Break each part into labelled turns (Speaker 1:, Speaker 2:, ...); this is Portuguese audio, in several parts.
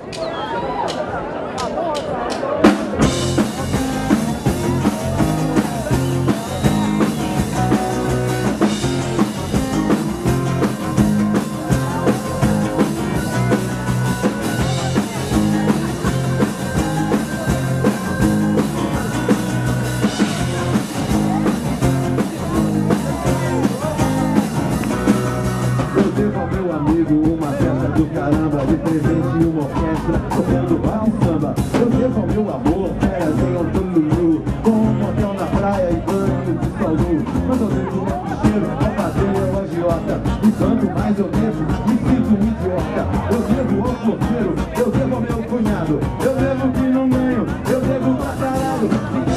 Speaker 1: Uma festa do caramba, de presente e uma orquestra tocando rock e samba. Eu devo ao meu amor, férias em Honolulu, com um motel na praia e banho de sol nu. Quando eu devo um cheiro, pra fazer eu agiota, e quanto mais eu devo, me sinto um idiota. Eu devo ao porteiro, eu devo ao meu cunhado, eu devo que não ganho, eu devo pra caralho.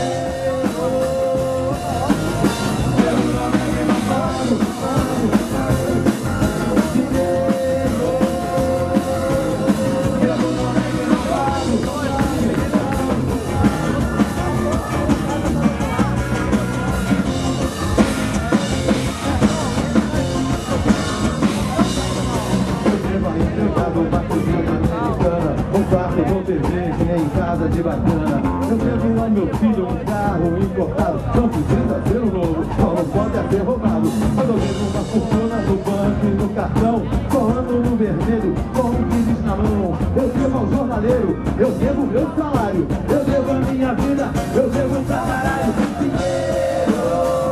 Speaker 1: Em casa de bacana, eu devo ao meu filho um carro importado. Não precisa ser um novo, só não pode ser roubado. Quando eu devo uma fortuna no banco e no cartão, correndo no vermelho, com um pires na mão. Eu devo ao jornaleiro, eu devo meu salário, eu devo a minha vida, eu devo pra caralho. Dinheiro,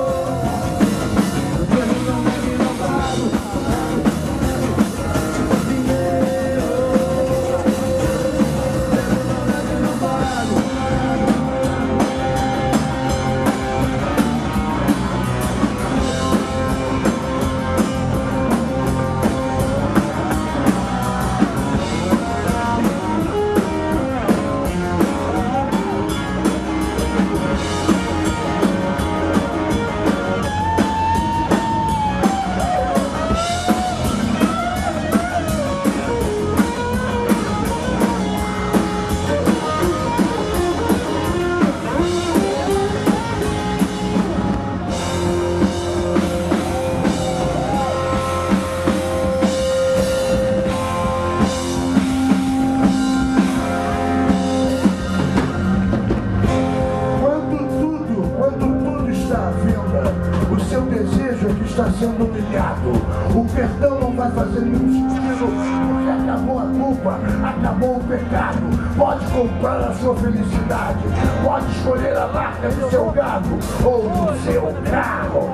Speaker 1: eu devo não deve não pago. Está sendo humilhado. O perdão não vai fazer nenhum sentido, porque acabou a culpa, acabou o pecado. Pode comprar a sua felicidade, pode escolher a marca do seu gado ou do seu carro.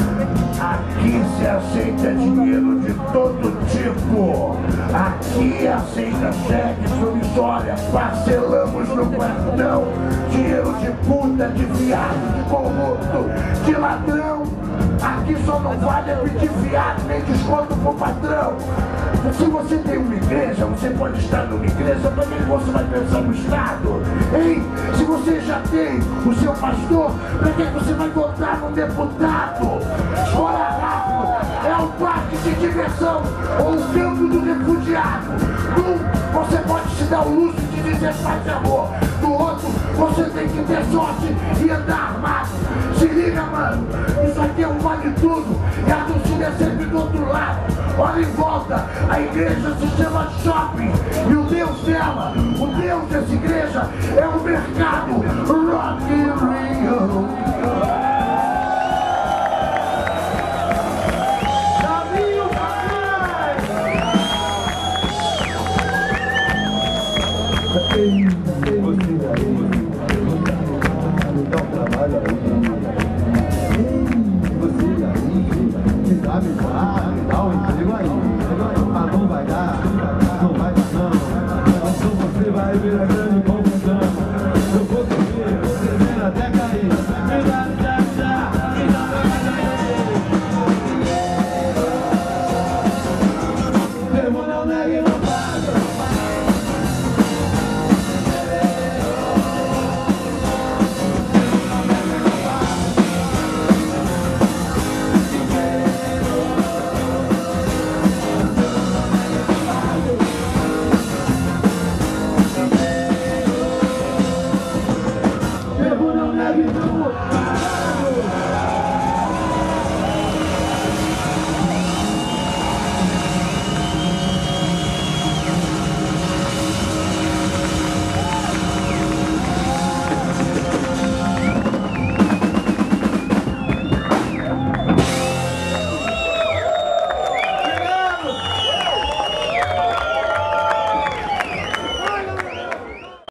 Speaker 1: Aqui se aceita dinheiro de todo tipo. Aqui aceita cheque, promissória, parcelamos no cartão. Dinheiro de puta, de viado, de corrupto, de ladrão. Aqui só não vale pedir viado, nem desconto pro patrão. Se você tem uma igreja, você pode estar numa igreja, para que você vai pensar no Estado? Hein? Se você já tem o seu pastor, para que você vai votar num deputado? Escolha rápido, é um parque de diversão ou o campo do refugiado. Num, você pode se dar o luxo de dizer paz e amor. No outro, você tem que ter sorte e andar armado. Se liga, mano, isso aqui é um vale tudo e a torcida é sempre do outro lado. Olha em volta, a igreja se chama shopping e o Deus dela, o Deus dessa igreja é o mercado. Rock in Rio. Me dá um emprego aí, mas não vai dar, não vai dar não. Então você vai ver a grande